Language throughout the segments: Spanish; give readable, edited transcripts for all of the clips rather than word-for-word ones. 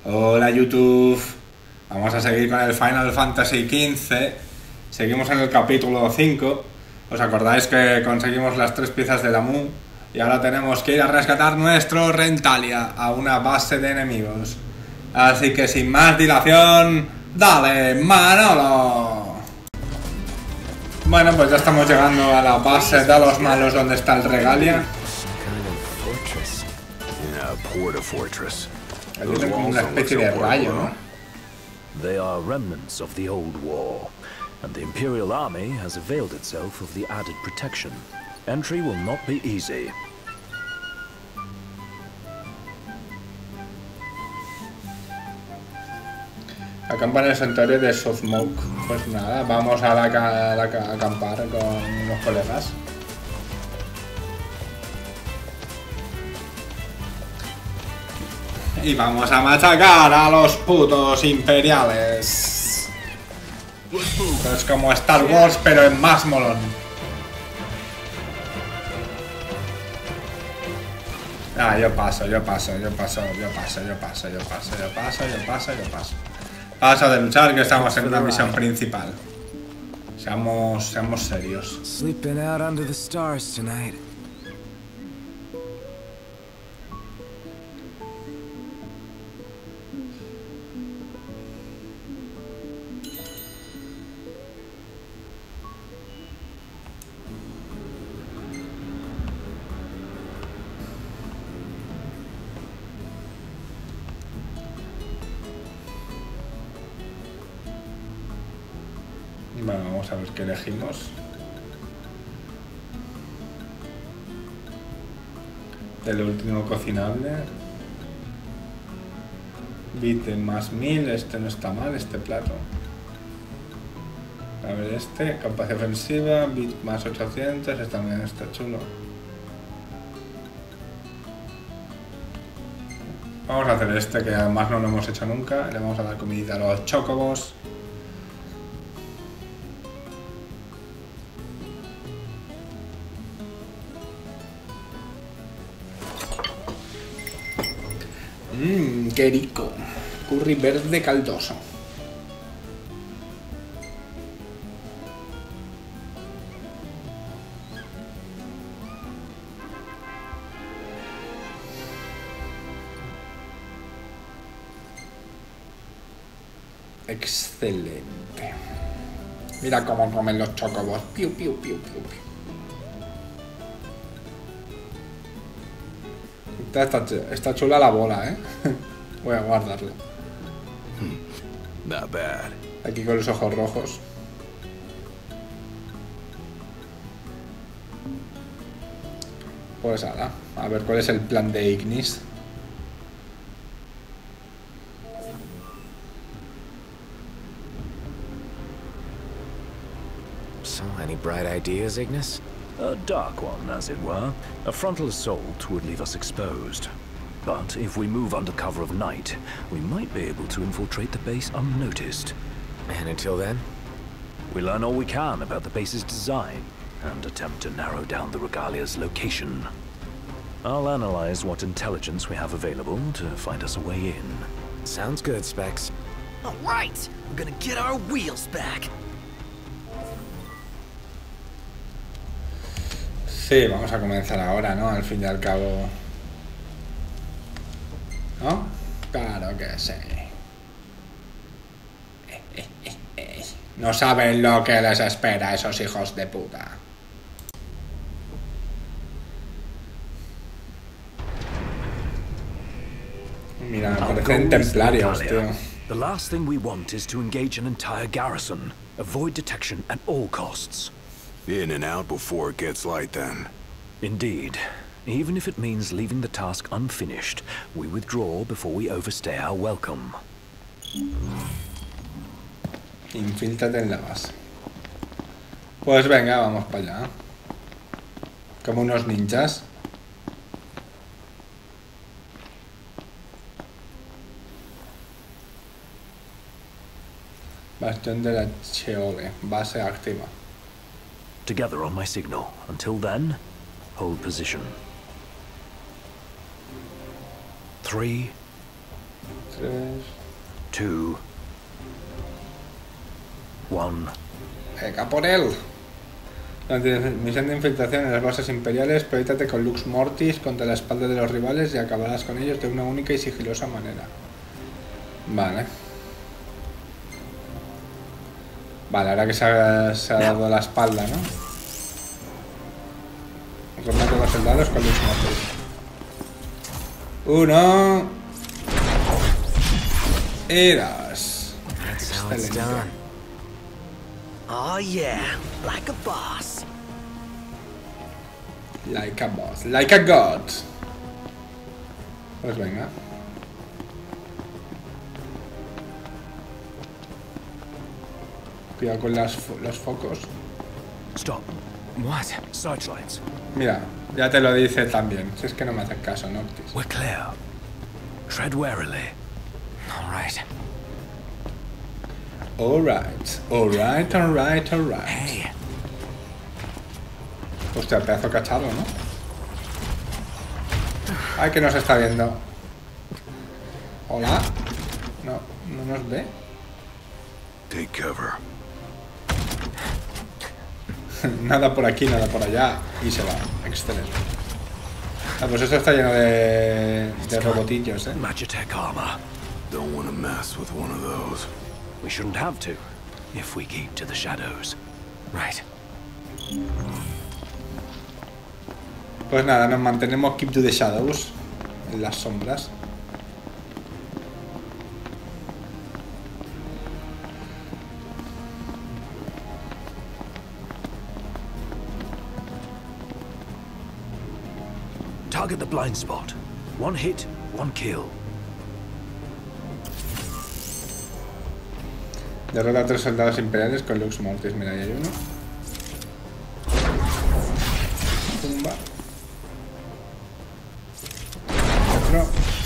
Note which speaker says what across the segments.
Speaker 1: Hola YouTube, vamos a seguir con el Final Fantasy XV. Seguimos en el capítulo 5. ¿Os acordáis que conseguimos las 3 piezas de la Mu? Y ahora tenemos que ir a rescatar nuestro Rentalia a una base de enemigos. Así que sin más dilación, ¡dale, Manolo! Bueno, pues ya estamos llegando a la base de los malos donde está el Regalia. Es como una especie de rayo, ¿no?
Speaker 2: They are remnants of the old war, and the Imperial Army has availed itself of the added protection. Entry will not be easy.
Speaker 1: Acampa en el santuario de Smoke. Pues nada, vamos a acampar con los colegas. Y vamos a machacar a los putos imperiales. Es como Star Wars, pero en más molón. Ah, yo paso. Paso de luchar, que estamos en una misión principal. Seamos serios.
Speaker 3: Sleeping out under the stars tonight.
Speaker 1: Bueno, vamos a ver qué elegimos. Del último cocinable. Bit de más 1000, este no está mal, este plato. A ver, este, capacidad ofensiva, bit más 800, este también está chulo. Vamos a hacer este, que además no lo hemos hecho nunca. Le vamos a dar comidita a los chocobos. Qué rico. Curry verde caldoso. Excelente. Mira cómo comen los chocobos. Piu, piu, piu, piu, piu. Está chula la bola, ¿eh? Voy a guardarla.
Speaker 3: Not bad.
Speaker 1: Aquí con los ojos rojos. Pues ahora, a ver cuál es el plan de Ignis.
Speaker 3: So, any bright ideas, Ignis?
Speaker 2: A dark one, as it were. A frontal assault would leave us exposed. But if we move under cover of night, we might be able to infiltrate the base unnoticed.
Speaker 3: And until then?
Speaker 2: We learn all we can about the base's design, and attempt to narrow down the Regalia's location. I'll analyze what intelligence we have available to find us a way in.
Speaker 3: Sounds good, Specs.
Speaker 4: All right, we're gonna get our wheels back.
Speaker 1: Sí, vamos a comenzar ahora, ¿no? Al fin y al cabo. ¿No? Claro que sí. No saben lo que les espera a esos hijos de puta. Mira, me parecen templarios, tío.
Speaker 2: The last thing we want is to engage an entire garrison. Avoid detection at all costs.
Speaker 5: In and out before it gets light, then.
Speaker 2: Indeed. Even if it means leaving the task unfinished, we withdraw before we overstay our welcome.
Speaker 1: Infíltrate en la base. Pues venga, vamos para allá. Como unos ninjas. Bastión de la Cheole. Base activa.
Speaker 2: Together on my signal. Until then, hold position. 3,
Speaker 1: 3,
Speaker 2: 2, 1.
Speaker 1: ¡venga por él! Misión de infiltración en las bases imperiales. Proyéctate con Lux Mortis contra la espalda de los rivales y acabarás con ellos de una única y sigilosa manera. Vale. Vale, ahora que se ha dado la espalda, ¿no? Remate a los soldados con Lux Mortis. 1 y 2.
Speaker 3: That's how it's
Speaker 1: Excelente.
Speaker 3: done.
Speaker 4: Oh yeah, like a boss.
Speaker 1: Like a boss, like a god. Pues venga. Cuidado con los focos.
Speaker 2: Stop.
Speaker 3: What?
Speaker 2: Searchlights.
Speaker 1: Mira, ya te lo dice también. Si es que no me haces caso, Noctis.
Speaker 2: We're clear. Tread warily.
Speaker 3: All right.
Speaker 1: Alright, alright, alright, alright.
Speaker 3: Hey.
Speaker 1: Hostia, pedazo cachado, ¿no? Ay, que nos está viendo. Hola. No, no nos ve.
Speaker 5: Take cover.
Speaker 1: Nada por aquí, nada por allá. Y se va. Excelente. Ah, pues esto está lleno de robotillos, ¿eh?
Speaker 2: Magitech armor.
Speaker 5: Don't want to mess with one of those.
Speaker 2: We shouldn't have to, if we keep to the shadows.
Speaker 3: Right.
Speaker 1: Pues nada, nos mantenemos keep to the shadows. En las sombras.
Speaker 2: Target the blind spot. One hit, one kill.
Speaker 1: Derrota a 3 soldados imperiales con Lux Mortis. Mira, ahí hay uno. Pumba. Otro.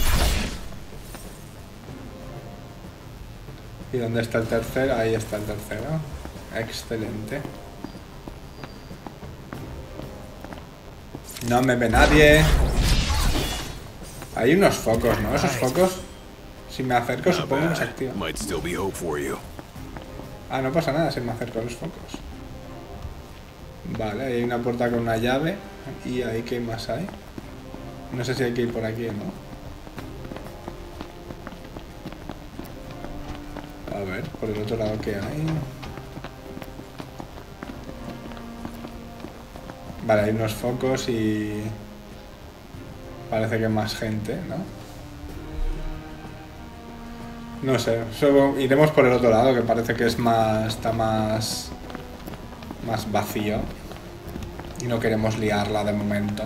Speaker 1: ¿Y dónde está el tercero? Ahí está el tercero. Excelente. No me ve nadie. Hay unos focos, ¿no? Esos focos, si me acerco,
Speaker 5: Not
Speaker 1: supongo que se
Speaker 5: bad.
Speaker 1: activan.
Speaker 5: Might still be hope for you.
Speaker 1: Ah, no pasa nada si me acerco a los focos. Vale, ahí hay una puerta con una llave. ¿Y ahí qué más hay? No sé si hay que ir por aquí o no. A ver, por el otro lado qué hay. Vale, hay unos focos y... parece que más gente, ¿no? No sé, solo iremos por el otro lado, que parece que es más... está más vacío. Y no queremos liarla de momento.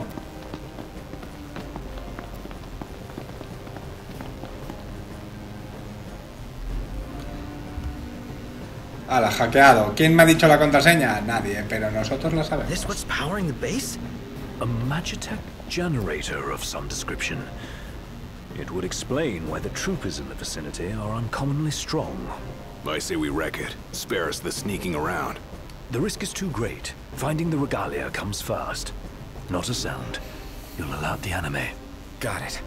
Speaker 1: ¡Hala, hackeado! ¿Quién me ha dicho la contraseña? Nadie, pero nosotros la
Speaker 4: This
Speaker 1: sabemos.
Speaker 4: what's powering the base?
Speaker 2: A Magitech generator of some description. It would explain why the troopers in the vicinity are uncommonly strong.
Speaker 5: I say we wreck it. Spare us the sneaking around.
Speaker 2: The risk is too great. Finding the regalia comes first. Not a sound. You'll alert the enemy.
Speaker 3: Got it.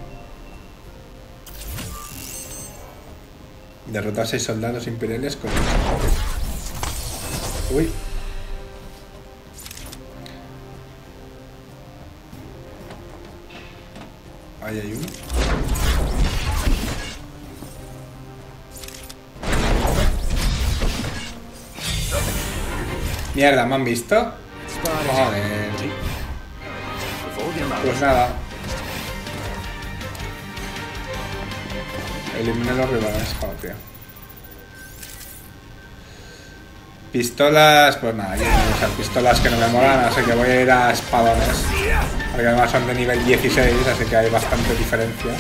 Speaker 1: Derrota a 6 soldados imperiales con... Uy. Ahí hay uno. Mierda, ¿me han visto? Joder.
Speaker 2: Before the amount.
Speaker 1: Pues nada. Elimina los rivales, joder, tío. Pistolas, pues nada, yo voy a usar pistolas que no me molan, así que voy a ir a espadones. Porque además son de nivel 16, así que hay bastante diferencia.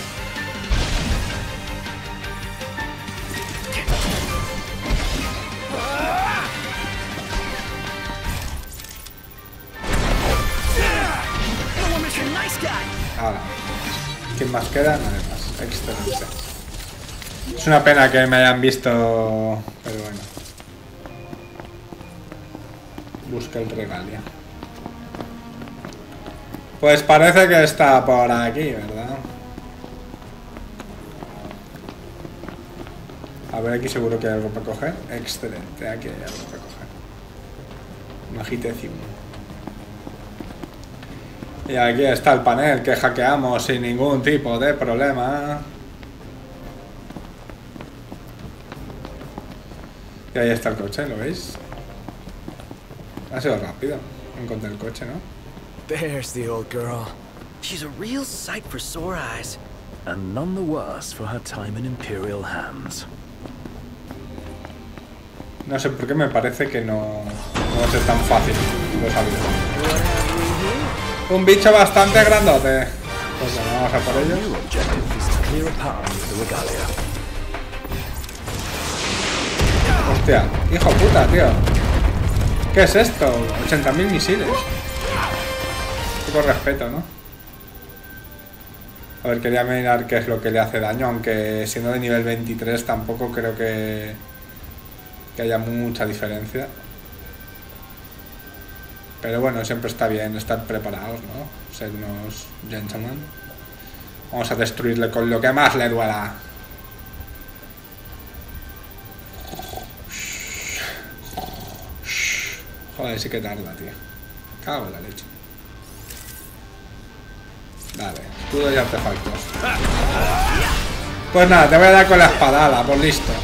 Speaker 1: Ahora, ¿quién más queda? Nadie más. Excelente. Es una pena que me hayan visto, pero bueno. Busca el regalia. Pues parece que está por aquí, ¿verdad? A ver, aquí seguro que hay algo para coger. Excelente, aquí hay algo para coger. Magitecium. Y aquí está el panel que hackeamos sin ningún tipo de problema. Y ahí está el coche, ¿lo veis? Ha sido rápido. Encontré el coche, ¿no?
Speaker 3: There's the old girl.
Speaker 4: She's a real sight for sore eyes.
Speaker 2: And none the worse for her time in Imperial hands.
Speaker 1: No sé por qué me parece que no va a ser tan fácil los aviones. Un bicho bastante grandote. Pues bueno, vamos a por ellos.
Speaker 2: New objective is to clear a path to the Regalia.
Speaker 1: Hostia, hijo puta, tío. ¿Qué es esto? 80.000 misiles. Poco respeto, ¿no? A ver, quería mirar qué es lo que le hace daño, aunque siendo de nivel 23 tampoco creo que haya mucha diferencia. Pero bueno, siempre está bien estar preparados, ¿no? Ser unos gentlemen. Vamos a destruirle con lo que más le duela. Joder, sí que tarda, tío. Cago en la leche. Vale, escudo y artefactos. Pues nada, te voy a dar con la espadala, por listo.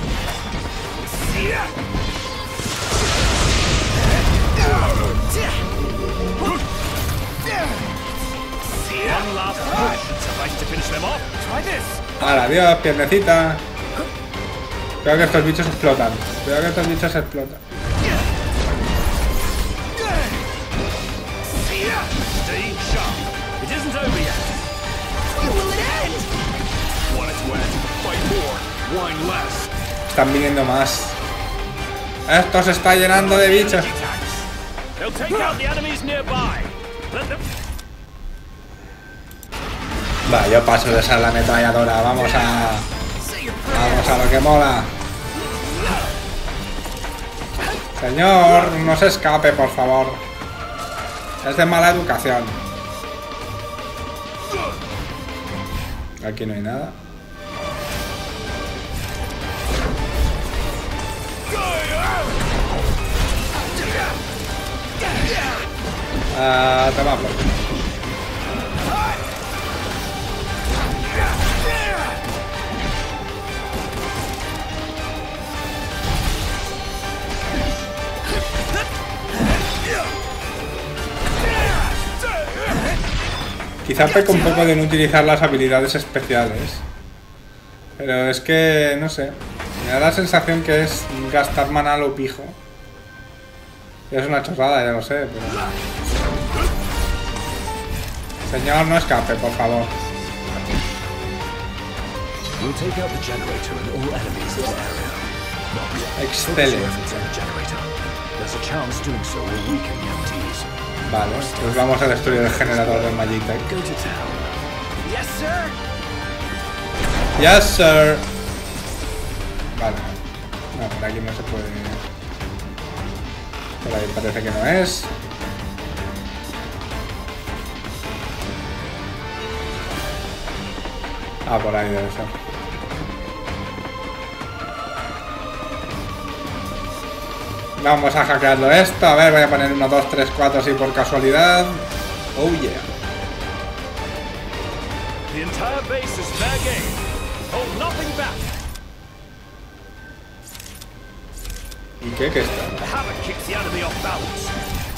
Speaker 1: Ahora, adiós, piernecita. Cuidado que estos bichos explotan. Cuidado que estos bichos explotan. Están viniendo más. Esto se está llenando de bichos. Va, yo paso de ser la ametralladora. Vamos a lo que mola. Señor, no se escape, por favor. Es de mala educación. Aquí no hay nada. Toma por aquí. Quizá peco un poco de no utilizar las habilidades especiales. Pero es que, no sé. Me da la sensación que es gastar maná a lo pijo. Es una chorrada, ya lo sé, pero... Señor, no escape, por favor. Excelente. Vale, pues vamos a destruir el generador de Magitech. Yes, sir. Vale. No, por aquí no se puede... Por ahí parece que no es. Ah, por ahí debe ser. Vamos a hackearlo esto. A ver, voy a poner 1, 2, 3, 4 así por casualidad. Oh yeah.
Speaker 2: The entire base is fair game. Hold nothing back.
Speaker 1: ¿Y qué? ¿Qué está?
Speaker 2: The hammer kicks the enemy off balance.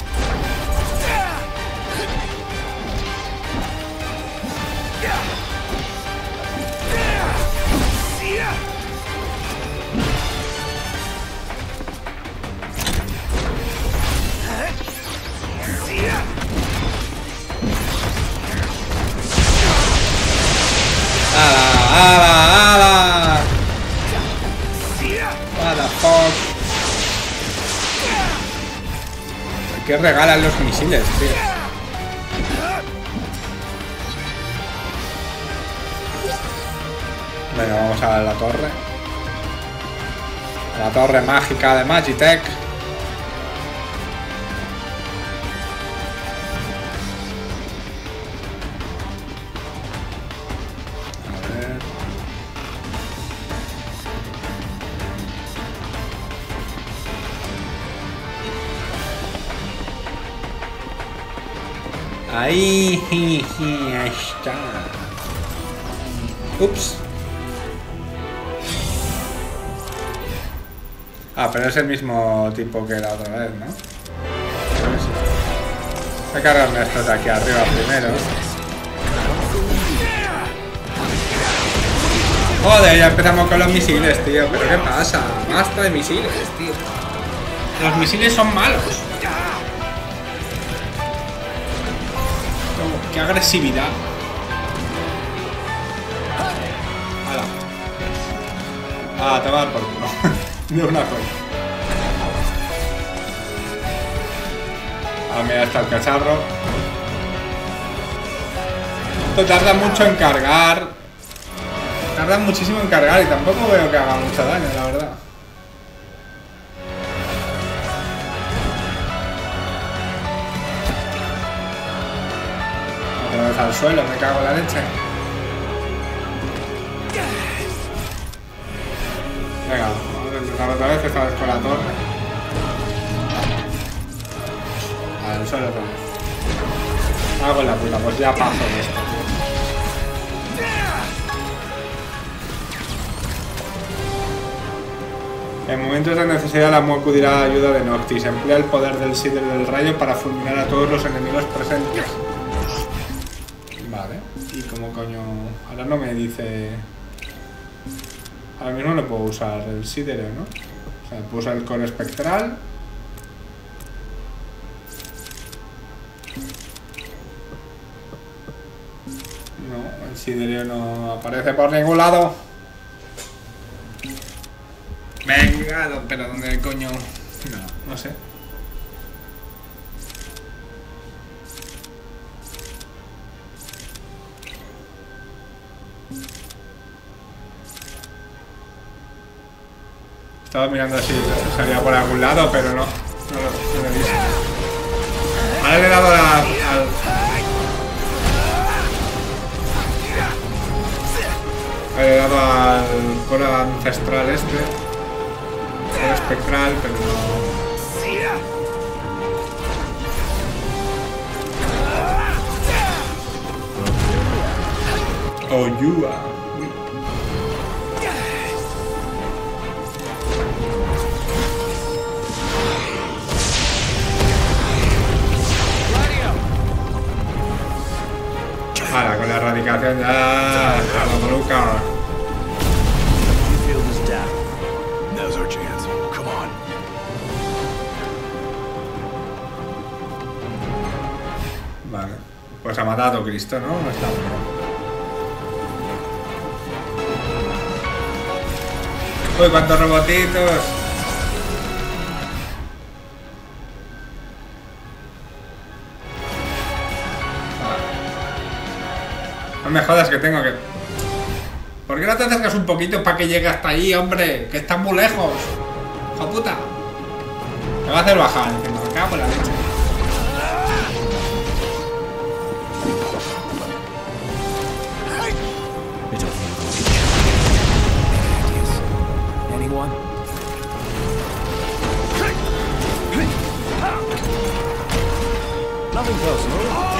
Speaker 1: ¡Hala! What the fuck. ¿Qué regalan los misiles, tío? Venga, vamos a la torre. La torre mágica de Magitech. Ahí, ahí está. Ups. Ah, pero es el mismo tipo que la otra vez, ¿no? Voy a cargarme estos de aquí arriba primero. Joder, ya empezamos con los misiles, tío. ¿Pero qué pasa? Basta de misiles, tío. Los misiles son malos. Oh, qué agresividad. ¡Hala! Ah, te va a dar por culo. De una cosa. Ah, mira, está el cacharro. Esto tarda mucho en cargar. Tarda muchísimo en cargar y tampoco veo que haga mucho daño, la verdad. Otra vez al suelo, me cago en la leche. Venga, vamos a empezar otra vez, esta vez con la torre. Al suelo otra vez. Hago en la puta, pues ya paso de esto, tío. En momentos de necesidad la Mu acudirá a la ayuda de Noctis. Emplea el poder del Sider del Rayo para fulminar a todos los enemigos presentes. Vale. ¿Y cómo coño? Ahora no me dice... Ahora mismo no puedo usar el Sidero, ¿no? O sea, puedo usar el core espectral. No, el Sidero no aparece por ningún lado. Venga, pero ¿dónde coño? No sé. Estaba mirando si salía por algún lado, pero no lo he visto. Ahora le he dado al... Le he dado al core ancestral este. Core espectral, pero no... Oh, you are. Ahora, con la erradicación ya... A la maluca.
Speaker 5: Now's our chance. Come on.
Speaker 1: Vale. Pues ha matado a Cristo, ¿no? No está bueno. Uy, cuántos robotitos. No me jodas que tengo que... ¿Por qué no te acercas un poquito para que llegue hasta ahí, hombre? Que estás muy lejos. ¡Hijo puta! Me va a hacer bajar, que me cago en la leche.
Speaker 3: Anyone? Nothing personal.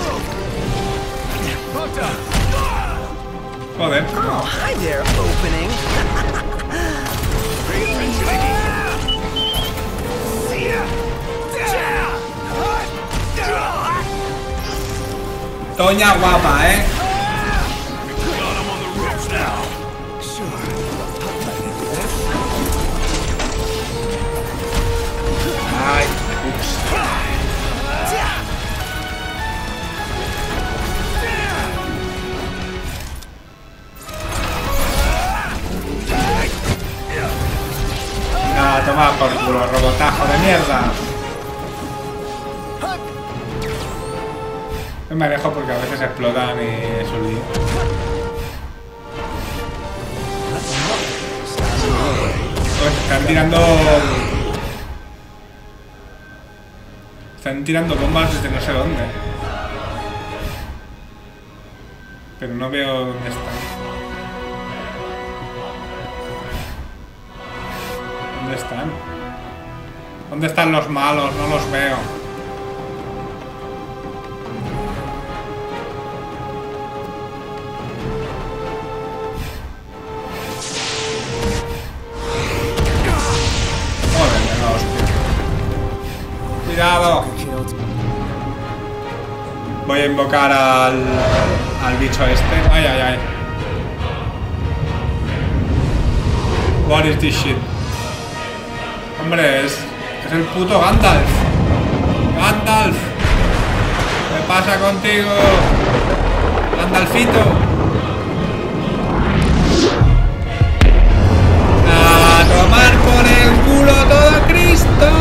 Speaker 1: Joder.
Speaker 4: Oh, hi there, opening.
Speaker 5: Pay attention,
Speaker 1: Toña guapa, ¿eh? Ay, ups. Toma por culo, robotajo de mierda. No me alejo porque a veces explotan y es un lío. Pues están tirando... Están tirando bombas desde no sé dónde. Pero no veo dónde están. ¿Dónde están? ¿Dónde están los malos? No los veo. pegado. Voy a invocar al bicho este. Ay, ay, ay. What is this shit? Hombre, es el puto Gandalf. Gandalf. ¿Qué pasa contigo? Gandalfito. A tomar por el culo todo Cristo.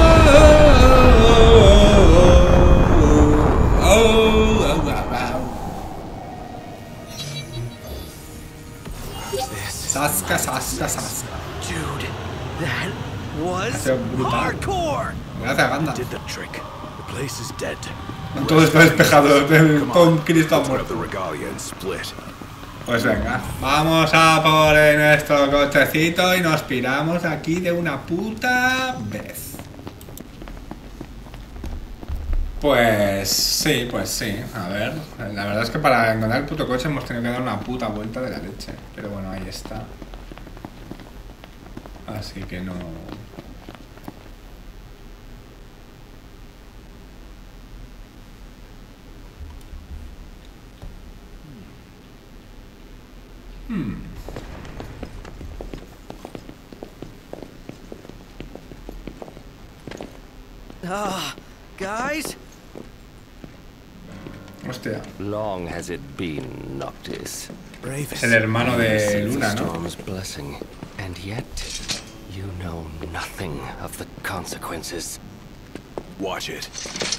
Speaker 1: Sasca, sasca, sasca.
Speaker 4: Dude, that was
Speaker 1: Ha sido brutal.
Speaker 4: hardcore.
Speaker 1: Gracias, Gandalf.
Speaker 2: Did the trick. The place is dead.
Speaker 1: Todo está despejado. Todo Cristo ha
Speaker 5: Let's grab
Speaker 1: muerto.
Speaker 5: the regalia and split.
Speaker 1: Pues venga, vamos a por nuestro cochecito y nos piramos aquí de una puta vez. Pues sí, a ver, la verdad es que para encontrar el puto coche hemos tenido que dar una puta vuelta de la leche. Pero bueno, ahí está. Así que no...
Speaker 4: Guys?
Speaker 1: Hostia,
Speaker 6: Long has it been, Noctis.
Speaker 1: es el hermano de
Speaker 6: Receive the
Speaker 1: Luna, ¿no?
Speaker 6: storm's blessing, and yet you know nothing of the consequences.
Speaker 5: Watch it.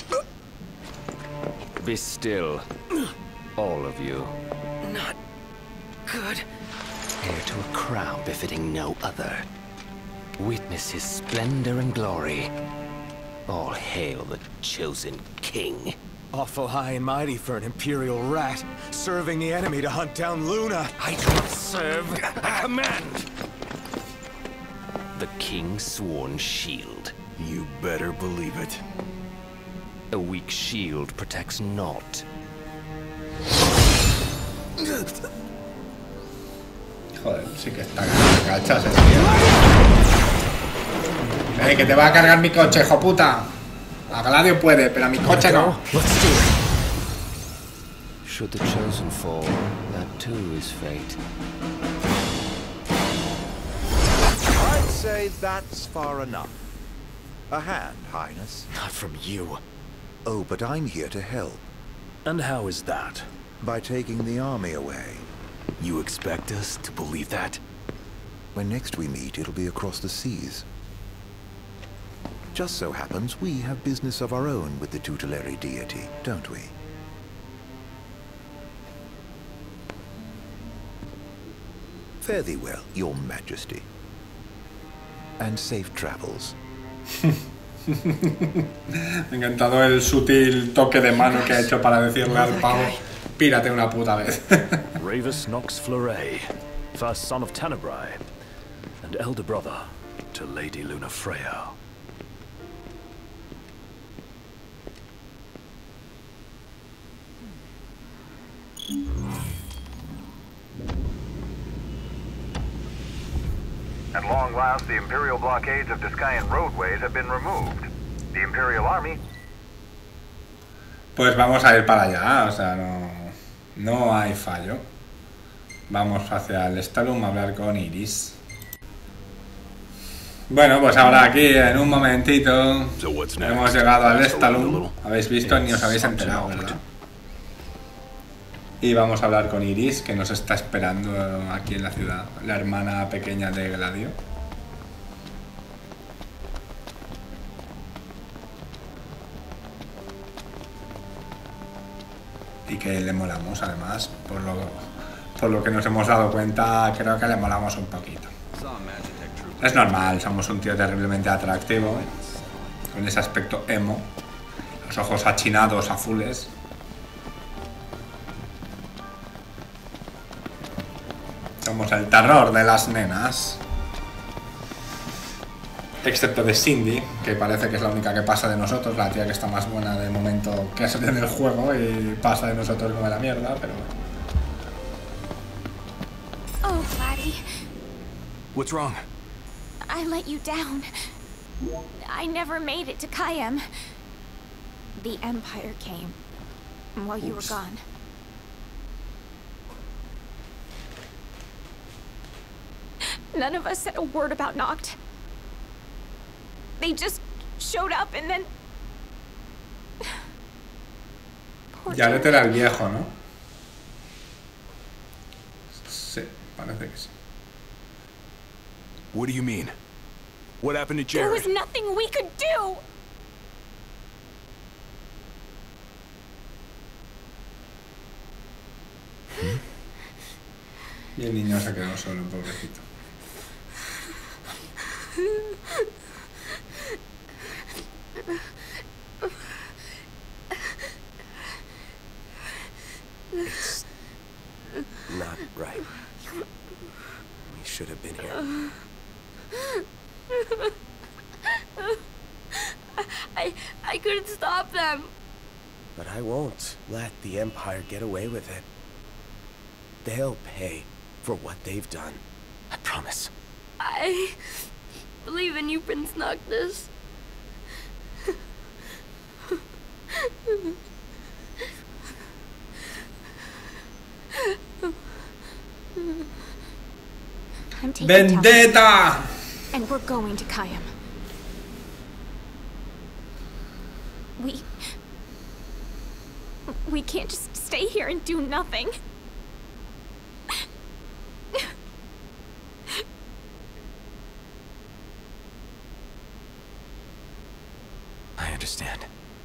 Speaker 6: Be still, all of you.
Speaker 4: Not good.
Speaker 6: Heir to a crown befitting no other. Witness his splendor and glory. All hail the chosen king.
Speaker 3: Awful high and mighty for an Imperial rat, serving the enemy to hunt down Luna.
Speaker 6: I do not serve, I command. The king's sworn shield.
Speaker 5: You better believe it.
Speaker 6: A weak shield protects naught.
Speaker 1: Joder, sí que está cachas, tío. Que te va a cargar mi coche, hijo puta. A Gladio puede, pero a mi coche no.
Speaker 3: Let's do it.
Speaker 6: Should the chosen fall, that too is fate.
Speaker 7: I'd say that's far enough. A hand, Highness.
Speaker 3: Not from you.
Speaker 7: Oh, but I'm here to help.
Speaker 2: And how is that?
Speaker 7: By taking the army away.
Speaker 5: You expect us to believe that?
Speaker 7: When next we meet, it'll be across the seas. Just so happens we have business of our own with the tutelary deity, don't we? Fare thee well, your majesty. And safe travels.
Speaker 1: Me ha encantado el sutil toque de mano que ha hecho para decirle al pavo: pírate una puta vez.
Speaker 2: Ravus Nox Fleuret, first son of Tenebrae, and elder brother to Lady Luna Freya.
Speaker 8: At long last, the Imperial blockades of Discayan roadways have been removed. The Imperial Army...
Speaker 1: Pues vamos a ir para allá, o sea, no hay fallo. Vamos hacia el Estalum a hablar con Iris. Bueno, pues ahora aquí, en un momentito,
Speaker 5: So what's next?
Speaker 1: hemos llegado al
Speaker 5: Let's hold it a
Speaker 1: Estalum.
Speaker 5: little.
Speaker 1: Habéis visto, ni os habéis enterado, ¿verdad? Y vamos a hablar con Iris, que nos está esperando aquí en la ciudad, la hermana pequeña de Gladio. Y que le molamos, además, por lo que nos hemos dado cuenta, creo que le molamos un poquito. Es normal, somos un tío terriblemente atractivo, con ese aspecto emo, los ojos achinados, azules. Somos el terror de las nenas. Excepto de Cindy, que parece que es la única que pasa de nosotros, la tía que está más buena de momento que es en el juego y pasa de nosotros como de la mierda, pero bueno.
Speaker 9: Oh, Vladdy,
Speaker 5: What's wrong?
Speaker 9: I let you down. I never made it to Kayam. The Empire came while you were gone. None of us said a word about Noct. They just showed up and then...
Speaker 1: Jared era el viejo, ¿no? Sí, parece que sí.
Speaker 3: What do you mean? What happened to
Speaker 9: There
Speaker 3: Jared?
Speaker 9: was nothing we could do!
Speaker 1: Y el niño se quedó solo, pobrecito.
Speaker 3: It's not right. We should have been here.
Speaker 10: I couldn't stop them.
Speaker 3: But I won't let the Empire get away with it. They'll pay for what they've done. I promise.
Speaker 10: I believe in you, Prince Noctis.
Speaker 9: I'm taking
Speaker 1: ¡Vendetta!
Speaker 9: Talon, and we're going to Kayam. We can't just stay here and do nothing.
Speaker 3: I understand.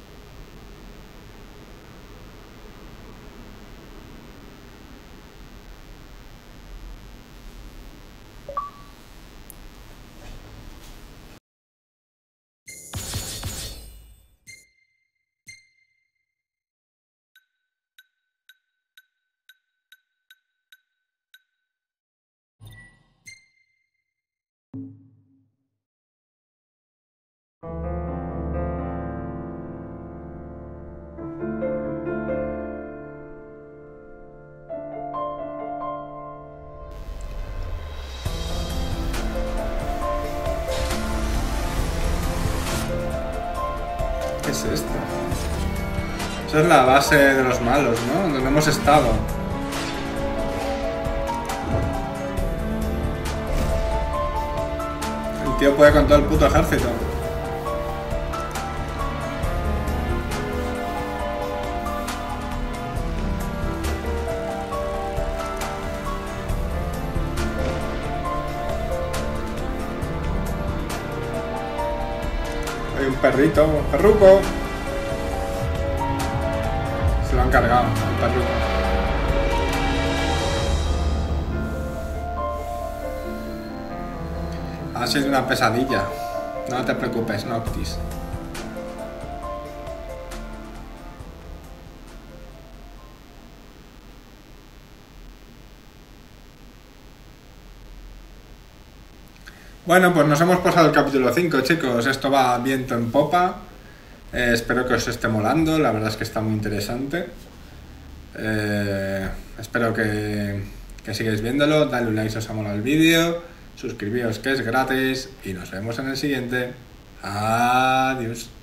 Speaker 1: ¿Qué es esto? Esa es la base de los malos, ¿no? Donde hemos estado. El tío puede con todo el puto ejército. Hay un perrito, un perruco. Se lo han cargado, el perruco. Ha sido una pesadilla. No te preocupes, Noctis. Bueno, pues nos hemos pasado el capítulo 5, chicos. Esto va viento en popa. Espero que os esté molando. La verdad es que está muy interesante. Espero que sigáis viéndolo. Dale un like si os ha molado el vídeo. Suscribíos, que es gratis. Y nos vemos en el siguiente. Adiós.